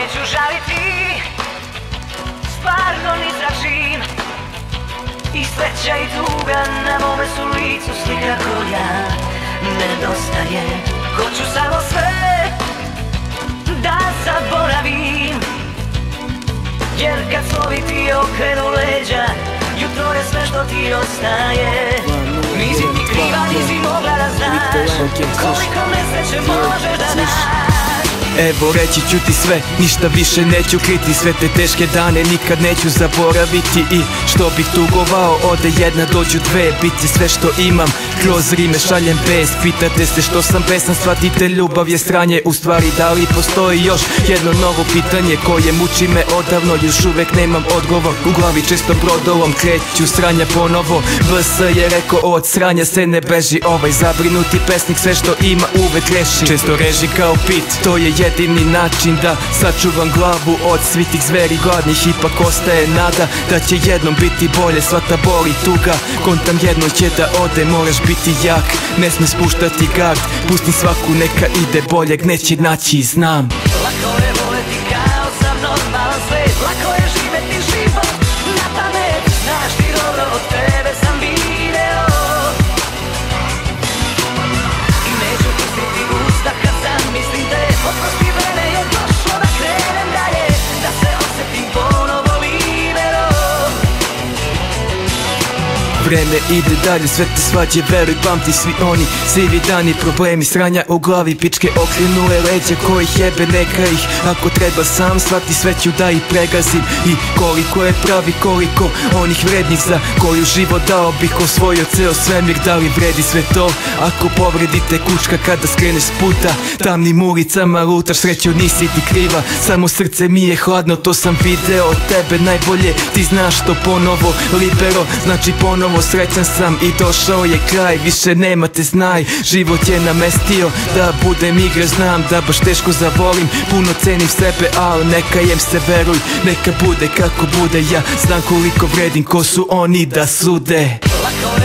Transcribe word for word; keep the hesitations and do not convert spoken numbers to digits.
neću žaliti, stvarno ni tražim. I sreća i tuga na mome su licu slika koja nedostaje. Hoću samo sve da zaboravim, jer kad slovi ti okrenu leđa, jutro je sve što ti ostaje. Nisi ti kriva, nisi mogla da znaš koliko nesreće možeš da daš. Evo reći ću ti sve, ništa više neću kriti. Sve te teške dane nikad neću zaboraviti. I što bih tugovao, ode jedna, dođu dve. Bit će sve što imam, kroz rime šaljem bez. Pitate se što sam besan, shvatite ljubav je sranje. U stvari da li postoji još jedno novo pitanje koje muči me odavno, još uvek nemam odgovor. U glavi često brodolom kreću sranja ponovo. V S je rekao od sranja se ne beži. Ovaj zabrinuti pesnik sve što ima uvek reši. Često reži kao pit, to je jedini način da sačuvam glavu od svih tih zveri gladnih. Ipak ostaje nada da će jednom biti bolje. Sva ta bol i tuga, kontam jedno će da ode. Moraš biti jak, ne sme spuštati gard. Pustim svaku neka ide, boljeg neće naći, znam. Lako je voleti kao sam normalan svet. Lako je živeti život na pamet. Znaš ti dobro, od tebe sam video. I neću pustiti usta kad sam mislim te. Oprosti, vreme je došlo da krenem dalje, da se osjetim ponovo libero. Vreme ide dalje, sve te svađe, veruj, pamti svi oni sivi dani, problemi, sranja u glavi, pičke okrenule leđa kojih jebe, neka ih. Ako treba sam shvati, sve ću da ih pregazim. I koliko je pravi, koliko onih vrednih za koju život dao bih osvojio ceo svemir. Da li vredi sve to ako povredite kučka kada skreneš s puta? Tamnim ulicama lutaš, srećo nisi ti kriva, samo srce mi je hladno, to sam video od tebe najbolje. Ti znaš to ponovo libero, znači ponovo srećan sam i došao je kraj. Više nema te znaj, život je namestio da budem igra. Znam da baš teško zavolim, puno cenim sebe, al neka jem se, veruj. Neka bude kako bude, ja znam koliko vredim, ko su oni da sude. Lako